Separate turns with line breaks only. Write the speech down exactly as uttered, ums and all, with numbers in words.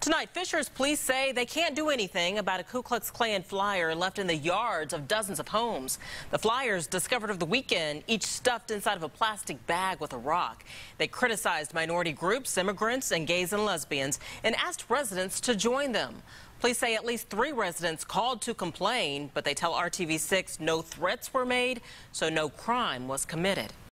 Tonight, Fishers police say they can't do anything about a Ku Klux Klan flyer left in the yards of dozens of homes. The flyers discovered over the weekend, each stuffed inside of a plastic bag with a rock. They criticized minority groups, immigrants, and gays and lesbians, and asked residents to join them. Police say at least three residents called to complain, but they tell R T V six no threats were made, so no crime was committed.